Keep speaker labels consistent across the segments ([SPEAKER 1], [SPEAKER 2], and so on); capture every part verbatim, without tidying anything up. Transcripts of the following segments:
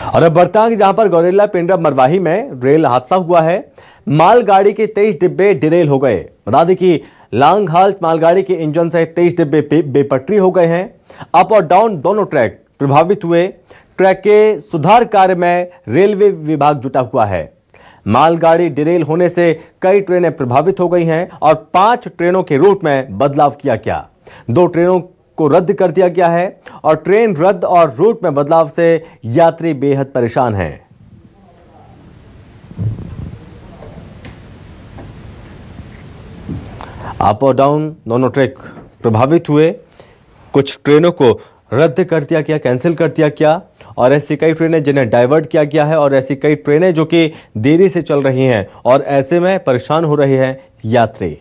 [SPEAKER 1] और अब बढ़ता है जहां पर गौरेला पेंड्रा मरवाही में रेल हादसा हुआ है। मालगाड़ी के तेईस डिब्बे डिरेल हो गए। बता दें कि लांग हाल्ट मालगाड़ी के इंजन से तेईस डिब्बे बे, बेपटरी हो गए हैं। अप और डाउन दोनों ट्रैक प्रभावित हुए। ट्रैक के सुधार कार्य में रेलवे विभाग जुटा हुआ है। मालगाड़ी डिरेल होने से कई ट्रेनें प्रभावित हो गई हैं और पांच ट्रेनों के रूट में बदलाव किया गया। दो ट्रेनों को रद्द कर दिया गया है और ट्रेन रद्द और रूट में बदलाव से यात्री बेहद परेशान हैं। अप और डाउन दोनों ट्रैक प्रभावित हुए। कुछ ट्रेनों को रद्द कर दिया गया, कैंसिल कर दिया गया और ऐसी कई ट्रेनें जिन्हें डाइवर्ट किया गया है और ऐसी कई ट्रेनें जो कि देरी से चल रही हैं और ऐसे में परेशान हो रहे हैं यात्री।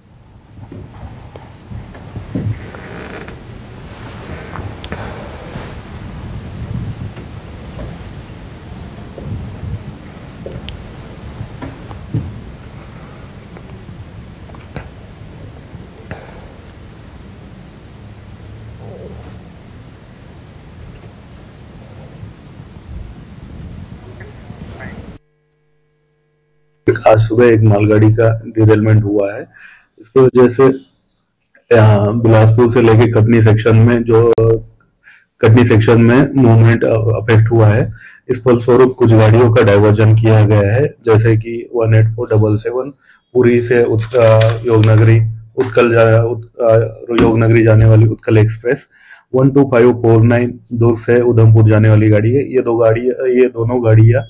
[SPEAKER 2] आज सुबह एक मालगाड़ी का डिरेलमेंट हुआ है। इसकी वजह से बिलासपुर से लेके कटनी सेक्शन में जो कटनी सेक्शन में मूवमेंट अफेक्ट हुआ है। इस फलस्वरूप कुछ गाड़ियों का डाइवर्जन किया गया है, जैसे कि one eight four double seven Puri से योगनगरी उत्कल जा, उत, योगनगरी जाने वाली Utkal express, one two five four nine Durg से उधमपुर जाने वाली गाड़ी है। ये दो गाड़ी ये दोनों गाड़ियां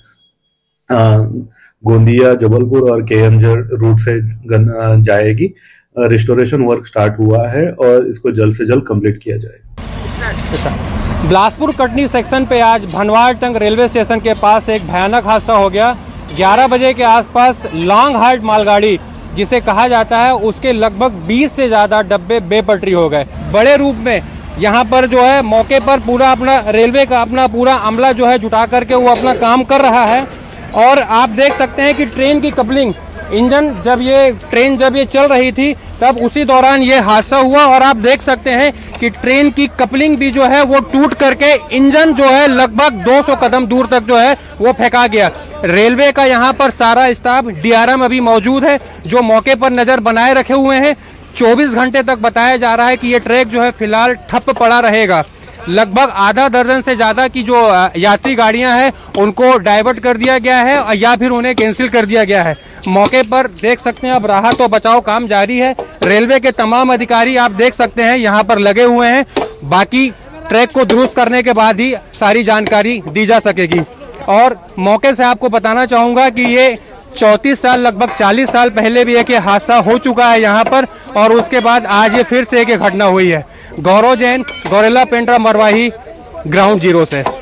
[SPEAKER 2] गोंदिया, जबलपुर और केएमझर रूट से जाएगी। रिस्टोरेशन वर्क स्टार्ट हुआ है और इसको जल्द से जल्द कंप्लीट किया जाएगा।
[SPEAKER 3] बिलासपुर कटनी सेक्शन पे आज भनवार टंग रेलवे स्टेशन के पास एक भयानक हादसा हो गया। ग्यारह बजे के आसपास लॉन्ग हाल्ट मालगाड़ी जिसे कहा जाता है उसके लगभग बीस से ज्यादा डब्बे बेपटरी हो गए। बड़े रूप में यहाँ पर जो है मौके पर पूरा अपना रेलवे का अपना पूरा अमला जो है जुटा करके वो अपना काम कर रहा है। और आप देख सकते हैं कि ट्रेन की कपलिंग इंजन जब ये ट्रेन जब ये चल रही थी तब उसी दौरान ये हादसा हुआ और आप देख सकते हैं कि ट्रेन की कपलिंग भी जो है वो टूट करके इंजन जो है लगभग दो सौ कदम दूर तक जो है वो फेंका गया। रेलवे का यहाँ पर सारा स्टाफ डीआरएम अभी मौजूद है जो मौके पर नजर बनाए रखे हुए हैं। चौबीस घंटे तक बताया जा रहा है कि ये ट्रैक जो है फिलहाल ठप पड़ा रहेगा। लगभग आधा दर्जन से ज्यादा की जो यात्री गाड़ियां हैं उनको डाइवर्ट कर दिया गया है या फिर उन्हें कैंसिल कर दिया गया है। मौके पर देख सकते हैं अब राहत और बचाव काम जारी है। रेलवे के तमाम अधिकारी आप देख सकते हैं यहाँ पर लगे हुए हैं। बाकी ट्रैक को दुरुस्त करने के बाद ही सारी जानकारी दी जा सकेगी। और मौके से आपको बताना चाहूंगा कि ये चौंतीस साल लगभग चालीस साल पहले भी एक हादसा हो चुका है यहाँ पर और उसके बाद आज ये फिर से एक घटना हुई है। गौरव जैन, गौरेला पेंड्रा मरवाही, ग्राउंड जीरो से।